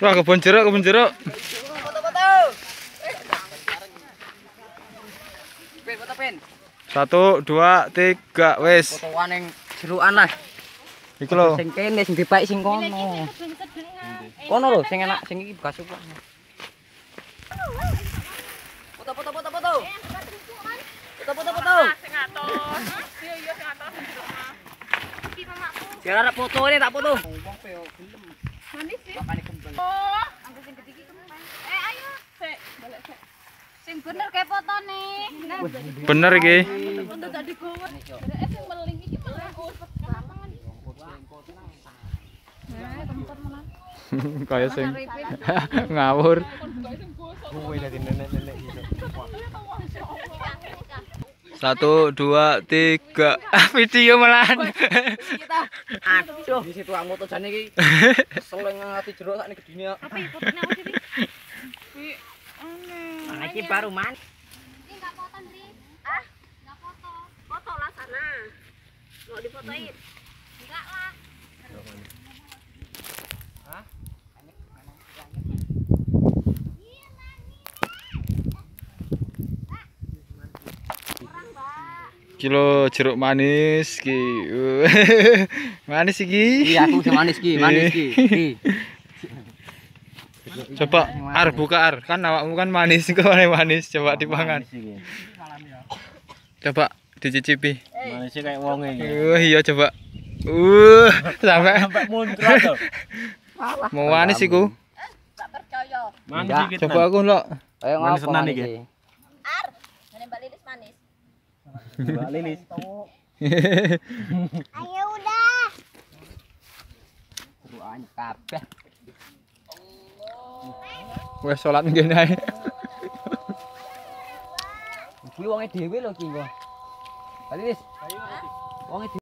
Wah, kebun jeruk, kebun jeruk. Foto-foto. Foto pen. 1, 2, 3, wes. Fotoan yang jerukan lah. Iki lho. Sing kene sing dibaik sing kono. Kono lho sing enak sing iki bekas suku. Foto-foto. Foto-foto. Sing atos. Iya sing atos jeruk mah. Iki mamaku. Jangan ada foto ini tak foto. Manis sih. Makane kembang. Oh, anggo sing gede iki kembang. Ayo. Sik, balik sik. Sing bener kayak fotone. Nah, Bener iki. untuk tak digowo. Dereke sing meling iki malah gampang. Nah, tempat malah. Kaya sing ngawur. Kowe dadi nenek-nenek gitu. 1, 2, 3. Video malahan. Aduh, di situ aku foto jane iki. Seleng ati jeruk sak gedine. Apa fotonya aku sini? Nah, iki baru man. Ini enggak foto, Ndri. Ah, enggak foto. Foto lah sana. Mau difotoin? Enggak lah. Hah? Kilo jeruk manis ki. Manis iki. Iya, aku sing manis ki, manis ki. Coba ar buka ar. Kan awakmu kan manis kok manis. Coba dipangan. Coba dicicipi. Manisnya kayak wonge iki. Iya coba. Sampai muncrat to. mau manis iku. Tak percaya. Manis iki. Coba aku lho. Kayak Manis ngopo tenan manis iki. Ar, ngene Mbak Lilis manis. Mbak Lilis. Ayo udah. Ruane kabeh. Wes salat ngene ae. Kuwi wonge dhewe lho ki kok. Mbak Lilis. Wonge